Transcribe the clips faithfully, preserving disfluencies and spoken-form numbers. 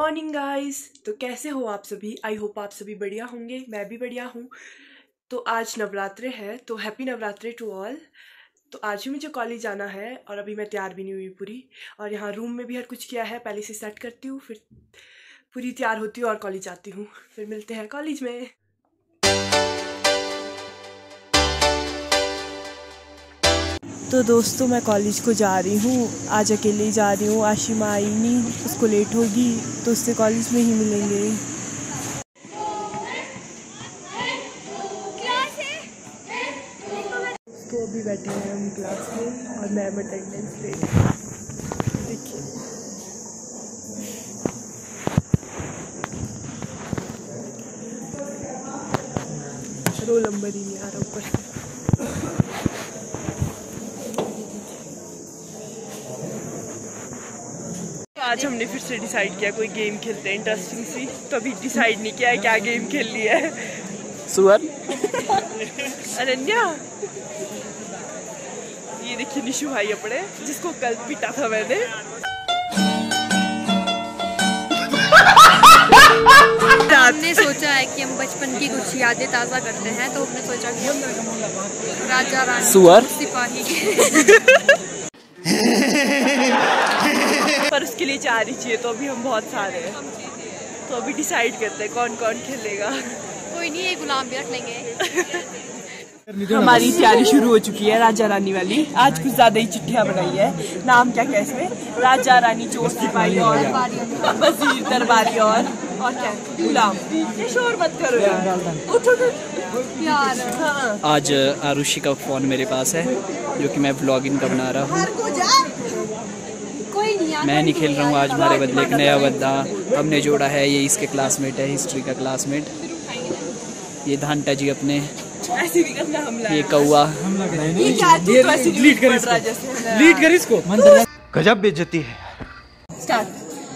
Morning guys. तो कैसे हो आप सभी? आई होप आप सभी बढ़िया होंगे, मैं भी बढ़िया हूँ। तो आज नवरात्रे है, तो हैप्पी नवरात्रे टू ऑल। तो आज भी मुझे कॉलेज जाना है और अभी मैं तैयार भी नहीं हुई पूरी, और यहाँ रूम में भी हर कुछ किया है, पहले से सेट करती हूँ, फिर पूरी तैयार होती हूँ और कॉलेज जाती हूँ। फिर मिलते हैं कॉलेज में। तो दोस्तों मैं कॉलेज को जा रही हूँ, आज अकेले ही जा रही हूँ। आशिमा आई नहीं, उसको लेट होगी तो उससे कॉलेज में ही मिलेंगे। तो अभी बैठे हैं हम क्लास में और मैम अटेंडेंस ले रही है। देखिए रोल नंबर ही नहीं आ रहा ऊपर से। आज हमने फिर से डिसाइड किया कोई गेम खेलते हैं इंटरेस्टिंग सी। तो अभी डिसाइड नहीं किया है क्या गेम खेल लिया है। सुअर अनन्या, ये देखिए निशु भाई अपने, जिसको कल पीटा था मैंने। हमने सोचा है कि हम बचपन की कुछ यादें ताज़ा करते हैं, तो हमने सोचा कि हम राजा रानी सुअर सिपाही पर उसके लिए चार ही चाहिए, तो अभी हम बहुत सारे हैं, तो अभी डिसाइड करते हैं कौन कौन खेलेगा। कोई नहीं, ये गुलाम भी रख लेंगे। हमारी तैयारी शुरू हो चुकी है राजा रानी वाली। आज कुछ ज्यादा ही चिट्ठियां बनाई है। नाम क्या क्या इसमें? राजा रानी, चोर सिपाही और वजीर दरबारी और और क्या गुलाम। ये शोर मत करो यार, उठो यार। हाँ। आज आरुषि का फोन मेरे पास है, जो कि मैं व्लॉगिंग का बना रहा हूँ। कोई नहीं यार, मैं नहीं खेल रहा हूँ आज, हमारे बदले एक नया बंदा हमने जोड़ा है। ये इसके क्लासमेट है, हिस्ट्री का क्लासमेट। ये धांटा जी अपने, ऐसे भी करना हमला। ये कौआ। लीड कर इसको, लीड कर इसको। गजब बेइज्जती है। स्टार्ट।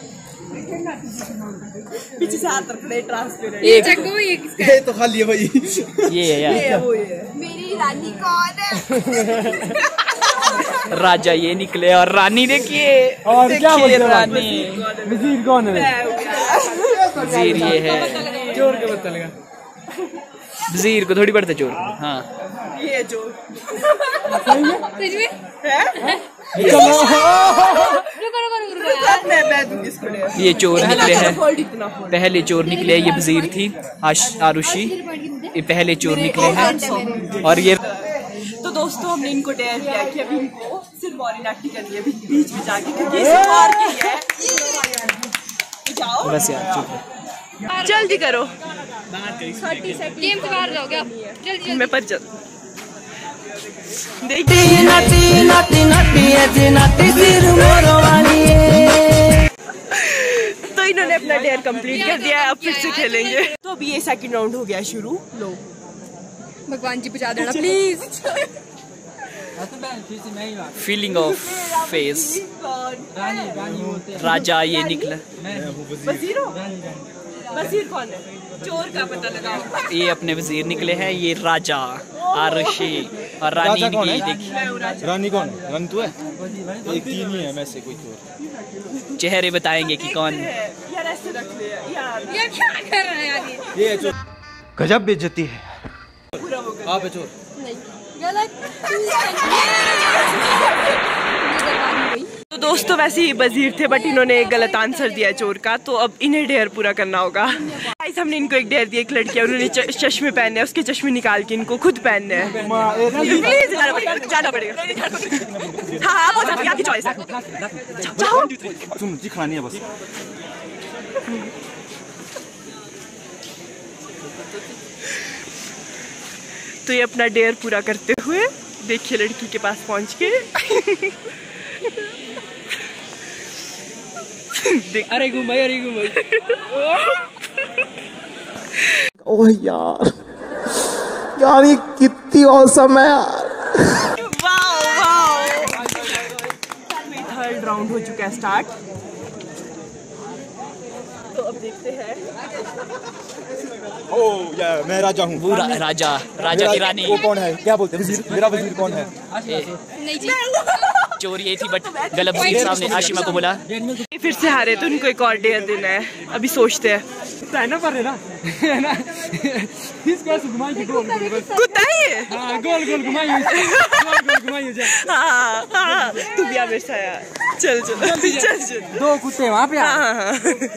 पीछे से हाथ रखने ट्रांसपेरेंट। ये जगह ये किसका ये तो खाली है भाई। ये है यार, ये वो ये मेरी रानी कौन है? राजा ये निकले और रानी देखिए। और क्या देखिए बोलते रानी। वजीर कौन है? वजीर ये है। चोर के पता लगा। वजीर को थोड़ी पड़ता चोर। हाँ ये जो सच में है। रुको रुको रुको यार, मैं मैं दूंगी इसको ले। ये चोर निकले हैं। फोल्ड इतना फोल्ड। पहले चोर निकले, ये वजीर थी आश- आरुषि। ये पहले चोर निकले हैं। और ये तो दोस्तों हमने इनको डेयर किया कि अभी इनको सिर्फ मौरी नाटी करनी है, अभी बीच में जाके, क्योंकि इसे और की है। जाओ बस यार चुप है। जल्दी करो। गेम से बाहर जाओगे आप, जल्दी जल्दी। मैं पर चल तो इन्होंने अपना डेयर कंप्लीट कर दिया है, अब फिर से खेलेंगे। तो अभी ये सेकंड राउंड हो गया शुरू। लो भगवान जी बचा देना प्लीज। Feeling of face. राजा ये निकला। वजीर हो? वजीर कौन है? चोर का पता लगाओ। ये अपने वजीर निकले हैं। ये राजा आरुषि और रानी निकली। देखिए रानी कौन है? रानी तू है? एक तीन ही है मैं से कोई चोर। चेहरे बताएंगे कि कौन है। यार ऐसे रख ले यार। ये क्या कर रहा है यार ये? ये है चोर। गजब बेइज्जती है। पूरा हो गया। आप है चोर। नहीं गलत। तो दोस्तों वैसे ही वजीर थे, बट इन्होंने गलत आंसर दिया चोर का, तो अब इन्हें डेयर पूरा करना होगा। गाइस हमने इनको एक डेयर दिया, एक लड़की है, उन्होंने च- चश्मे पहनने हैं, उसके चश्मे निकाल के इनको खुद पहनने हैं। प्लीज जाना पड़ेगा, जाना पड़ेगा। हाँ हाँ बहुत आपकी आपकी चॉइस है। जाओ। तुम जी खानी है बस। तो ये अपना डेयर पूरा करते हुए देखिए लड़की के पास पहुंच के अरे घूम भाई, अरे घूम भाई। ओह यार, यार ये कितनी औसम है यार। Wow wow. थर्ड राउंड हो चुका है स्टार्ट। तो अब देखते हैं। ओह यार मैं राजा हूँ। वो रा, राजा राजा की रानी। वो कौन है? क्या बोलते हैं? वजीर। मेरा वजीर कौन है? ए, नहीं जी। चोर ये थी, बट गलत वजीर साहब ने आशिमा को बोला फिर से हारे तो उनको एक और डेयर देना है, अभी सोचते हैं। कुत्ता ही है। हाँ, गोल गोल घुमाइए, गोल गोल घुमाइए। हाँ हाँ, तू भी आ मेरे साथ यार। चल चल चल चल। दो कुत्ते वहाँ पे। हाँ हाँ।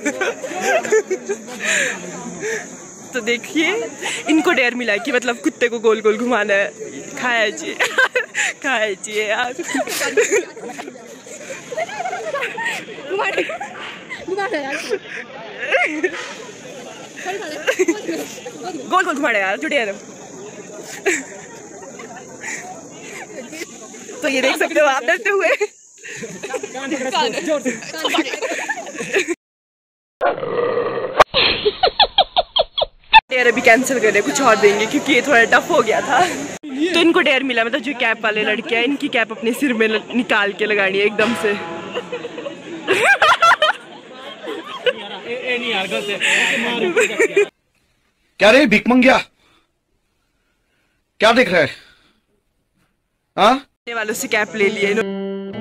तो देखिए इनको डेयर मिला है कि मतलब कुत्ते को गोल गोल घुमाना है। खाया चाहिए खाया चाहिए यार। गोल गोल घुमाना यार, जुड़े यार। तो ये देख सकते हो आप डरते हुए। डेयर अभी कैंसिल कर रहे, कुछ और देंगे क्योंकि ये थोड़ा टफ हो गया था। तो इनको डेयर मिला, मतलब जो कैप वाले लड़के हैं इनकी कैप अपने सिर में निकाल के लगानी है एकदम से। क्या रे भिख मंगिया, क्या देख रहा है? हाँ वालों से कैप ले लिए इन्होंने।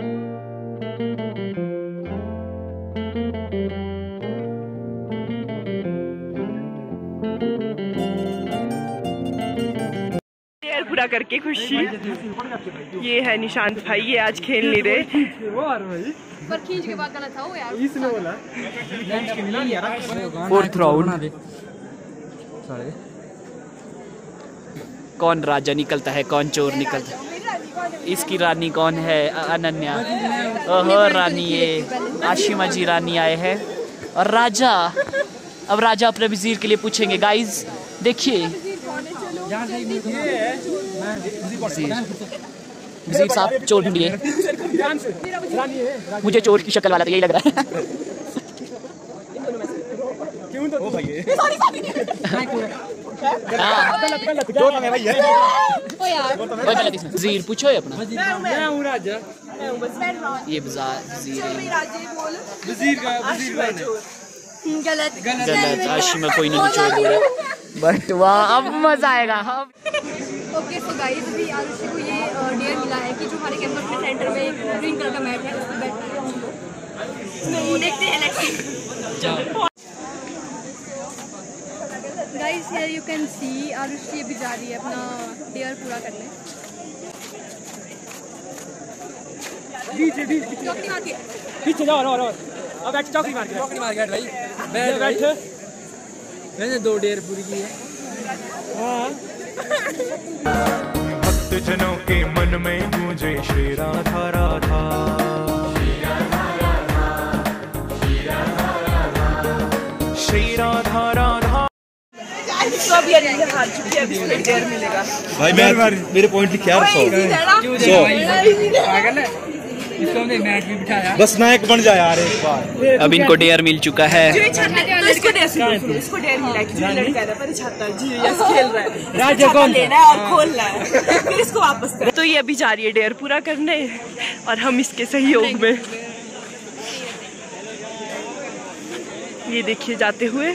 पूरा करके खुशी। ये है निशांत भाई, ये आज खेल नहीं रहे पर खींच के बाद गलत था वो यार। इसने बोला फोर्थ राउंड। कौन राजा निकलता है, कौन चोर निकलता है? इसकी रानी कौन है? अनन्या। ओहो रानी, ये आशिमा जी रानी आए हैं। और राजा, अब राजा अपने वजीर के लिए पूछेंगे। गाइस देखिए, वजीर साहब चोर ढूंढिए। मुझे चोर की शक्ल वाला तो यही लग रहा है। वजीर पूछो अपना। ये वजीर गलत गलत। आशिमा कोई नहीं चोर बोला, बट वाह अब मजा आएगा। ओके सो गाइस, अभी आरुषि को ये डेयर मिला है कि जो हमारे कैंपस में सेंटर में ग्रीन कलर का मैट है उस पर बैठना है हम लोग। तो देखते हैं let's see. Guys here you can see Arushi अभी जा रही है अपना डेयर पूरा करने। पीछे चौकी मार के पीछे जाओ, और और अब बैठ, चौकी मार के चौकी मार के भाई बैठ बैठ। मैंने दो डेयर पूरी की है। हाँ, भक्त जनों के मन में गूंजे श्री राधा राधा, श्री राधा राधा। डेयर मिलेगा भाई मैं मेरे पॉइंट लिखे यार। सौ इसको हमने मैच भी बिठाया, बस नायक बन जाए यार एक बार। अब इनको डेयर मिल चुका है। इसको डेयर मिला कि जो लड़का है पर छाता जी यस खेल रहा है, राजा कौन लेना है और खोलना है, फिर इसको वापस कर। तो ये अभी जा रही है डेयर पूरा करने और हम इसके सहयोग में। ये देखिए जाते हुए।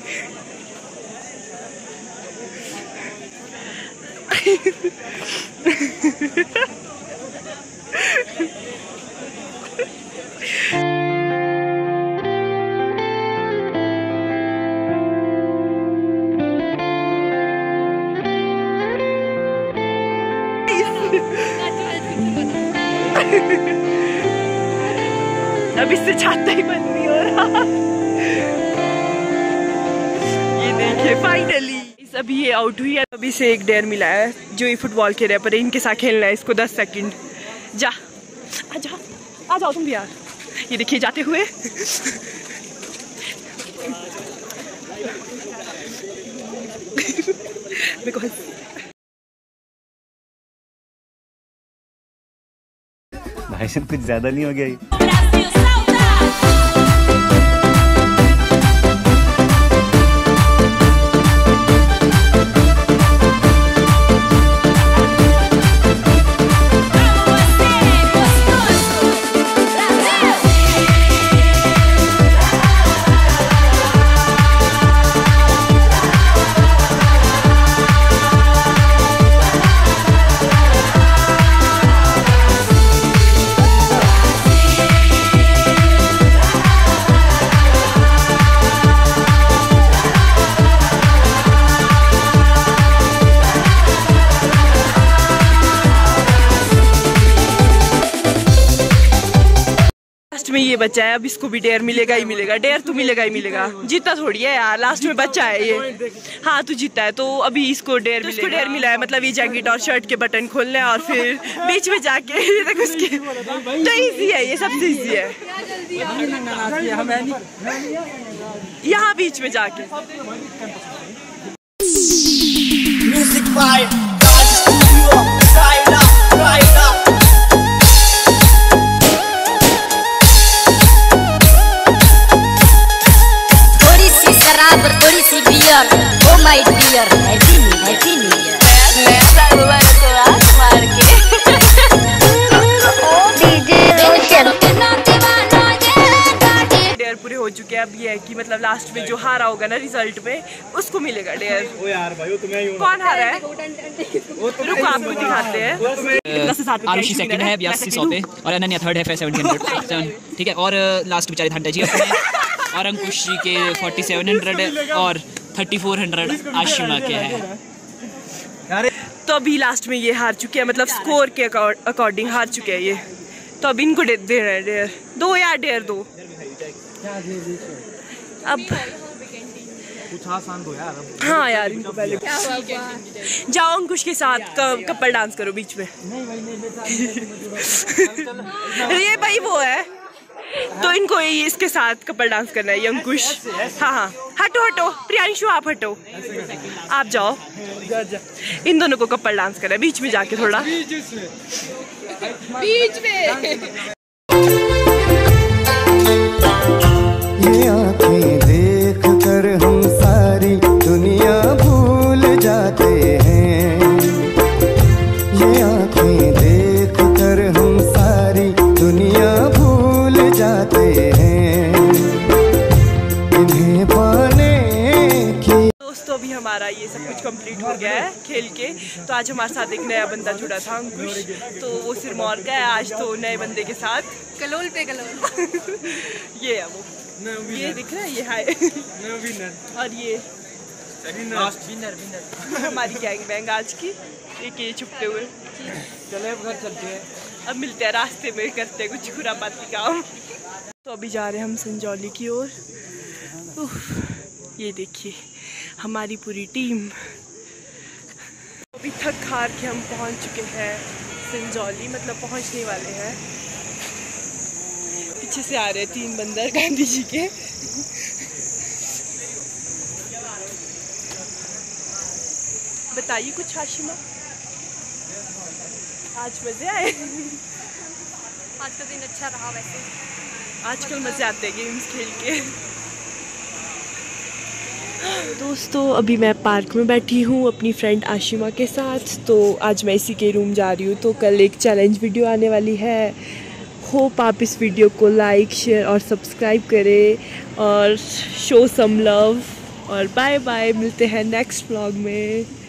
अब इससे छाता ही बंद नहीं हो रहा। ये देखिए फाइनली अभी ये आउट हुई है। अभी से एक डेयर मिला है जो ये फुटबॉल खेल रहा है, पर इनके साथ खेलना है इसको दस सेकंड। जा आ जा आ जाओ तुम भी यार। ये देखिए जाते हुए। भाई साहब कुछ ज्यादा नहीं हो गया? ये बच्चा है, अब इसको भी डेयर मिलेगा ही मिलेगा। डेयर तो मिलेगा ही मिलेगा, जीता थोड़ी है यार, लास्ट में बच्चा है ये। हाँ तू जीता है तो अभी इसको डेयर तो इसको डेयर मिला है, मतलब ये जैकेट और शर्ट के बटन खोलने और फिर बीच में जाके ये उसके तो ईजी है, ये सबसे ईजी है यहाँ बीच में जाके। Music by God Studio, Raila, Raila. थोड़ी सी शराब और थोड़ी सी beer, oh my dear, happy new happy new year. मैं सागवान को आँख मार के डेयर पूरे हो चुके हैं। अब ये है कि मतलब लास्ट में जो हारा होगा ना रिजल्ट में उसको मिलेगा डेयर। ओ यार भाई, वो तुम्हें ही कौन हारा है? रुको आपको दिखाते हैं। आरुषि सेकंड है बयासी सौ पे और अनन्या थर्ड है सेवन हंड्रेड। ठीक है, और लास्ट बेचारे ठंडा जी अपने और अंकुश जी के फोर्टी सेवन हंड्रेड और थर्टी फोर हंड्रेड आशिमा के हैं। तो अभी लास्ट में ये हार चुके हैं, मतलब स्कोर के अकॉर्डिंग हार चुके हैं ये। तो अब इनको दे दे रहे हैं डेयर, दो यार डेयर दो। अब कुछ आसान दो यार। हाँ यार इनको पहले जाओ अंकुश के साथ कपल डांस करो बीच में। ये भाई वो है तो इनको इसके साथ कपल डांस करना है ये अंकुश। हाँ हाँ हटो हटो प्रियांशु, आप हटो, आप जाओ। इन दोनों को कपल डांस करना है बीच में जाके, थोड़ा बीच में। ये आँखें देख कर हम सारी दुनिया भूल जाते हैं। ये आँखें देख कर हम सारी दुनिया भूल जाते हैं। इन्हें पाने की दोस्तों अभी हमारा ये सब कुछ कंप्लीट हो गया है खेल के। तो आज हमारे साथ एक नया बंदा जुड़ा था अंकुश, तो वो सिरमौर का है आज, तो नए बंदे के साथ कलोल पे कलोल ये है वो, ये दिख रहा है ये हाय और ये विनर विनर हमारी गैंग बैंग आज की एक ये छुपते हुए। चले अब घर चलते हैं, अब मिलते हैं रास्ते में, करते हैं कुछ खुरापाती काम। तो अभी जा रहे हैं हम संजौली की ओर। ये देखिए हमारी पूरी टीम। अभी थक हार के हम पहुंच चुके हैं संजौली, मतलब पहुंचने वाले हैं। पीछे से आ रहे हैं तीन बंदर गांधी जी के। बताइए कुछ हाशिमा, आज मजे आए? आज का दिन अच्छा रहा वैसे, आजकल मजे आते हैं गेम्स खेल के। दोस्तों अभी मैं पार्क में बैठी हूँ अपनी फ्रेंड आशिमा के साथ। तो आज मैं इसी के रूम जा रही हूँ, तो कल एक चैलेंज वीडियो आने वाली है। होप आप इस वीडियो को लाइक शेयर और सब्सक्राइब करें और शो सम लव। और बाय बाय, मिलते हैं नेक्स्ट व्लॉग में।